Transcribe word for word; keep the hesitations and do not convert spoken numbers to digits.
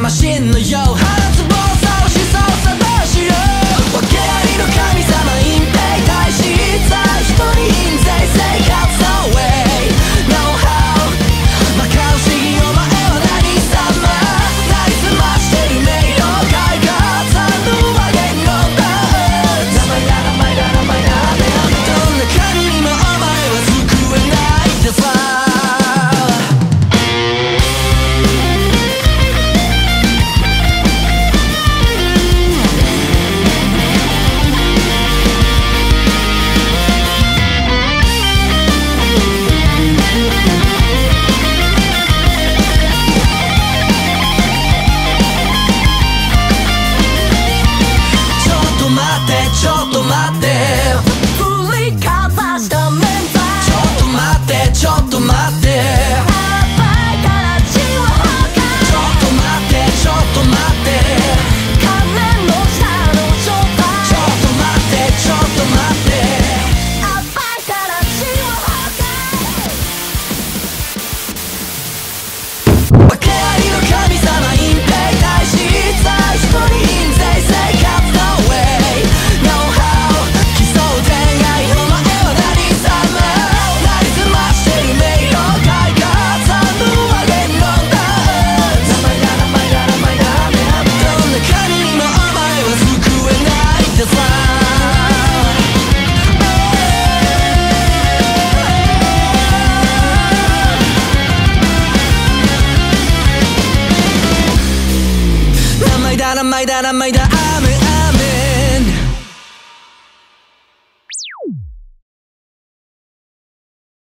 マシンのよう放つ暴走しそうさどうしよう訳ありの神様隠蔽大使一切人に印税生活の way No how 馬鹿不思議お前は何様なりすましてる迷路海が三度は言語だ名前だ名前だ名前だどんな神にもお前は救えないってさちょっと待って振りかざしたメンバーちょっと待ってちょっと待って腹ばいから血は吐かちょっと待ってちょっと待って金の下の状態ちょっと待ってちょっと待って腹ばいから血は吐か訳ありの神様隠蔽大使一切人に印税生活の way名前だ名前だ雨